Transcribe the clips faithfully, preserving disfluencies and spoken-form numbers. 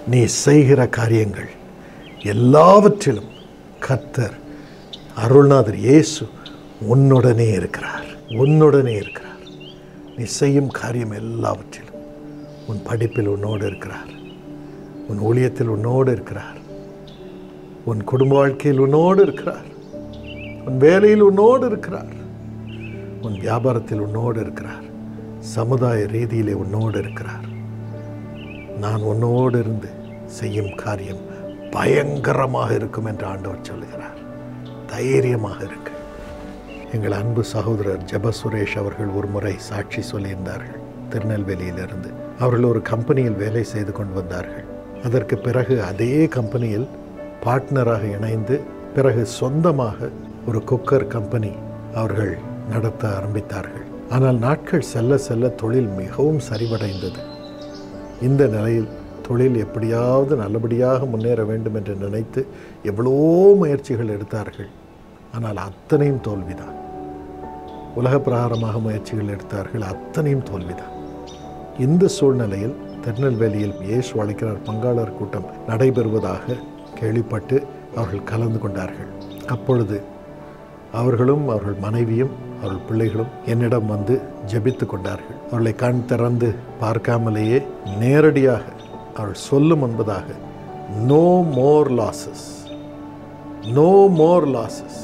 நீ செய்கிற காரியங்கள் எல்லாவற்றிலும் கர்த்தர் அருள்நாதர் இயேசு உன்னுடனே இருக்கிறார், உன்னுடனே இருக்கிறார். நீ செய்யும் காரியம் எல்லாவற்றிலும், உன் படிப்பில் உன்னோடு இருக்கிறார், உன் ஊழியத்தில் உன்னோடு இருக்கிறார், உன் குடும்ப வாழ்க்கையில் உன்னோடு இருக்கிறார், உன் வேலையில் உன்னோடு இருக்கிறார், உன் வியாபாரத்தில் உன்னோடு இருக்கிறார், சமுதாய ரீதியிலே உன்னோடு இருக்கிறார். நான் உன்னோடு இருந்து செய்யும் காரியம் பயங்கரமாக இருக்கும் என்று ஆண்டவர் சொல்லுகிறார். தைரியமாக இருக்கு. எங்கள் அன்பு சகோதரர் ஜெப சுரேஷ் அவர்கள் ஒரு முறை சாட்சி சொல்லியிருந்தார்கள். திருநெல்வேலியிலிருந்து அவர்கள் ஒரு கம்பெனியில் வேலை செய்து கொண்டு வந்தார்கள். அதற்கு பிறகு அதே கம்பெனியில் பார்ட்னராக இணைந்து பிறகு சொந்தமாக ஒரு குக்கர் கம்பெனி அவர்கள் நடத்த ஆரம்பித்தார்கள். ஆனால் நாட்கள் செல்ல செல்ல தொழில் மிகவும் சரிவடைந்தது. இந்த நிலையில் தொழில் எப்படியாவது நல்லபடியாக முன்னேற வேண்டும் என்று நினைத்து எவ்வளோ முயற்சிகள் எடுத்தார்கள். ஆனால் அத்தனையும் தோல்விதான். உலக பிரகாரமாக முயற்சிகள் எடுத்தார்கள், அத்தனையும் தோல்விதான். இந்த சூழ்நிலையில் திருநெல்வேலியில் இயேசு அழைக்கிறார் பங்காளர் கூட்டம் நடைபெறுவதாக கேள்விப்பட்டு அவர்கள் கலந்து கொண்டார்கள். அப்பொழுது அவர்களும் அவர்கள் மனைவியும் அவர்கள் பிள்ளைகளும் என்னிடம் வந்து ஜெபித்து கொண்டார்கள். அவர்களை கண் திறந்து பார்க்காமலேயே நேரடியாக அவர்கள் சொல்லும் என்பதாக no more losses, no more losses,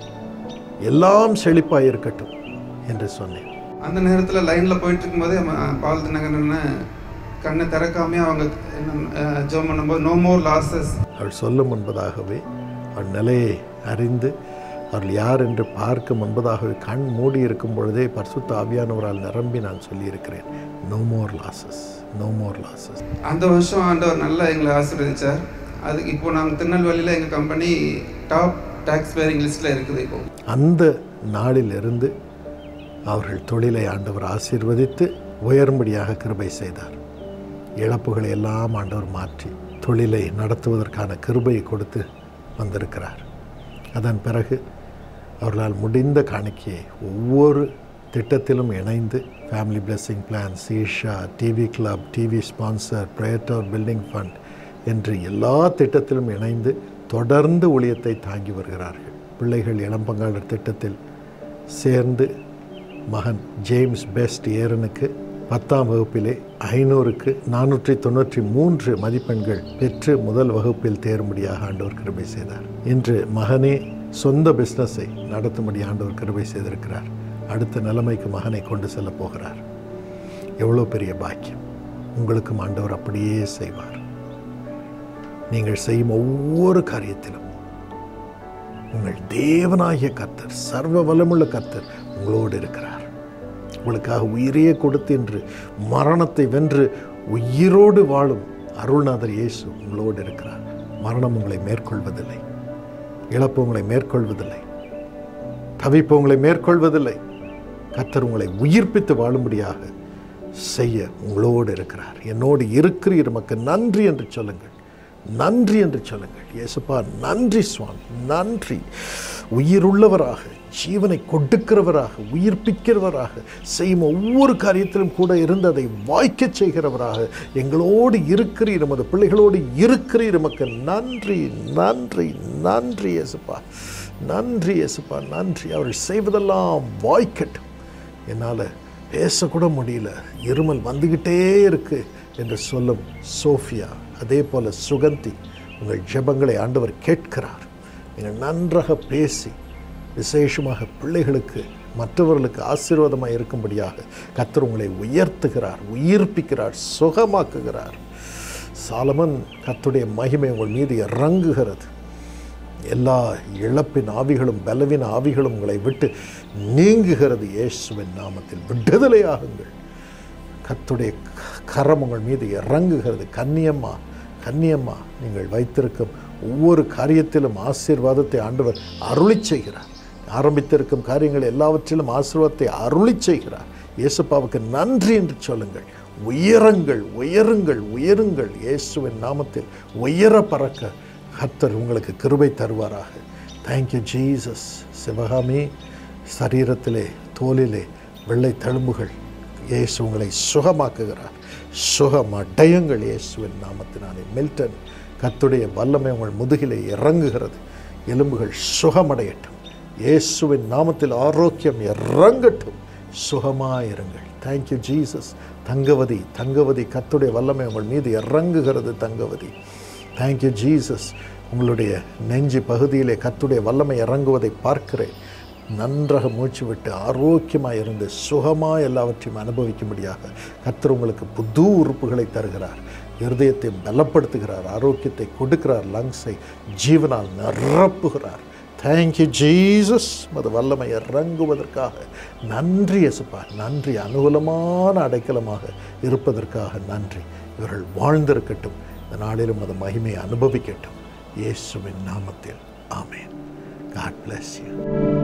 எல்லாம் செழிப்பாக இருக்கட்டும் என்று சொன்னேன். அந்த நேரத்தில் லைனில் போயிட்டு இருக்கும்போதே பால் தினகரன் கண்ணை திறக்காமே அவங்க ஜெபம் பண்ணும்போது நோ மோர் லாசஸ் அவள் சொல்லும் என்பதாகவே அவள் நிலையை அறிந்து அவர்கள் யார் என்று பார்க்க முன்பதாகவே கண் மூடி இருக்கும் பொழுதே பரிசுத்த ஆவியானவரால் நிரம்பி நான் சொல்லியிருக்கிறேன், no more losses, no more losses. அந்த வருஷம் ஆண்டவர் நல்லா எங்களை ஆசீர்வதிச்சார். அதுக்கு இப்போ நாங்கள் திருநெல்வேலியில் எங்கள் கம்பெனி டாப் டாக்ஸ் பேரிங் லிஸ்ட்டில் இருக்குது. இப்போ அந்த நாளிலிருந்து அவர்கள் தொழிலை ஆண்டவர் ஆசீர்வதித்து உயரும்படியாக கிருபை செய்தார். இழப்புகளை எல்லாம் ஆண்டவர் மாற்றி தொழிலை நடத்துவதற்கான கிருபையை கொடுத்து வந்திருக்கிறார். அதன் பிறகு அவர்களால் முடிந்த காணிக்கையை ஒவ்வொரு திட்டத்திலும் இணைந்து family blessing plan, Seesha, TV club, TV sponsor, prayer tower building fund என்று எல்லா திட்டத்திலும் இணைந்து தொடர்ந்து ஊழியத்தை தாங்கி வருகிறார்கள். பிள்ளைகள் இளம் பங்காளர் திட்டத்தில் சேர்ந்து மகன் ஜேம்ஸ் பெஸ்ட் ஏரனுக்கு பத்தாம் வகுப்பிலே ஐநூறுக்கு நானூற்றி தொண்ணூற்றி மூன்று மதிப்பெண்கள் பெற்று முதல் வகுப்பில் தேரும்படியாக ஆண்டவர் கிருபை செய்தார். இன்று மகனே சொந்த பிஸ்னஸை நடத்தும்படி ஆண்டவர் கிருபை செய்திருக்கிறார். அடுத்த நிலைமைக்கு மகனை கொண்டு செல்ல போகிறார். எவ்வளோ பெரிய பாக்கியம்! உங்களுக்கும் ஆண்டவர் அப்படியே செய்வார். நீங்கள் செய்யும் ஒவ்வொரு காரியத்திலும் உங்கள் தேவனாகிய கர்த்தர், சர்வ வல்லமுள்ள கர்த்தர் உங்களோடு இருக்கிறார். உங்களுக்காக உயிரையே கொடுத்து என்று மரணத்தை வென்று உயிரோடு வாழும் அருள்நாதர் இயேசு உங்களோடு இருக்கிறார். மரணம் உங்களை மேற்கொள்வதில்லை, இழப்பு உங்களை மேற்கொள்வதில்லை, தவிப்பு உங்களை மேற்கொள்வதில்லை. கர்த்தர் உங்களை உயிர்ப்பித்து வாழும்படியாக செய்ய உங்களோடு இருக்கிறார். என்னோடு இருக்கிறீர், மக்கள் நன்றி என்று சொல்லுங்கள், நன்றி என்று சொல்லுங்கள். இயேசுப்பா நன்றி சுவாமி, நன்றி. உயிருள்ளவராக, ஜீவனை கொடுக்கிறவராக, உயிர்ப்பிக்கிறவராக, செய்யும் ஒவ்வொரு காரியத்திலும் கூட இருந்து அதை வாய்க்க செய்கிறவராக எங்களோடு இருக்கிறீர், நமது பிள்ளைகளோடு இருக்கிறீர். மக்கள் நன்றி, நன்றி, நன்றி இயேசுப்பா, நன்றி இயேசுப்பா, நன்றி. அவர்கள் செய்வதெல்லாம் வாய்க்கட்டும். என்னால் பேசக்கூட முடியல, இருமல் வந்துக்கிட்டே இருக்கு என்று சொல்லும் சோஃபியா, அதே போல் சுகந்தி, உங்கள் ஜெபங்களை ஆண்டவர் கேட்கிறார். நீங்கள் நன்றாக பேசி விசேஷமாக பிள்ளைகளுக்கு மற்றவர்களுக்கு ஆசீர்வாதமாக இருக்கும்படியாக கர்த்தர் உங்களை உயர்த்துகிறார், உயிர்ப்பிக்கிறார், சுகமாக்குகிறார். சாலமன் கர்த்தருடைய மகிமை உங்கள் மீது இறங்குகிறது. எல்லா இழப்பின் ஆவிகளும் பலவின் ஆவிகளும் உங்களை விட்டு நீங்குகிறது. இயேசுவின் நாமத்தில் விடுதலையாகுங்கள். கர்த்தருடைய கரம் உங்கள் மீது இறங்குகிறது. கன்னியம்மா, கன்னியம்மா, நீங்கள் வைத்திருக்கும் ஒவ்வொரு காரியத்திலும் ஆசீர்வாதத்தை ஆண்டவர் அருளி செய்கிறார். ஆரம்பித்திருக்கும் காரியங்கள் எல்லாவற்றிலும் ஆசீர்வாதத்தை அருளி செய்கிறார். இயேசுப்பாவுக்கு நன்றி என்று சொல்லுங்கள். உயருங்கள், உயருங்கள், உயருங்கள். இயேசுவின் நாமத்தில் உயர பறக்க கர்த்தர் உங்களுக்கு கிருபை தருவாராக. Thank you Jesus. சிவகாமி, சரீரத்திலே தோலிலே வெள்ளை தழும்புகள், இயேசு உங்களை சுகமாக்குகிறார். சுகமடையுங்கள் இயேசுவின் நாமத்தினாலே. மில்டன், கர்த்தருடைய வல்லமை உங்கள் முதுகிலே இறங்குகிறது. எலும்புகள் சுகமடையட்டும். இயேசுவின் நாமத்தில் ஆரோக்கியம் இறங்கட்டும். சுகமாயிருங்கள். Thank you Jesus. தங்கவதி, தங்கவதி, கர்த்தருடைய வல்லமை உங்கள் மீது இறங்குகிறது. Thangavathi, thank you Jesus. உங்களுடைய நெஞ்சு பகுதியிலே கர்த்தருடைய வல்லமை இறங்குவதை பார்க்கிறேன். நன்றாக மூச்சு விட்டு ஆரோக்கியமாக இருந்து சுகமாக எல்லாவற்றையும் அனுபவிக்கும்படியாக கர்த்தர் உங்களுக்கு புது உறுப்புகளை தருகிறார். இருதயத்தை பலப்படுத்துகிறார். ஆரோக்கியத்தை கொடுக்கிறார். லங்ஸை ஜீவனால் நிரப்புகிறார். Thank you Jesus. மது வல்லமை இறங்குவதற்காக நன்றி இயேசுப்பா. நன்றி. அனுகூலமான அடைக்கலமாக இருப்பதற்காக நன்றி. இவர்கள் வாழ்ந்திருக்கட்டும். இந்த நாளிலும் அது மகிமையை அனுபவிக்கட்டும். இயேசுவின் நாமத்தில் ஆமென். God bless you.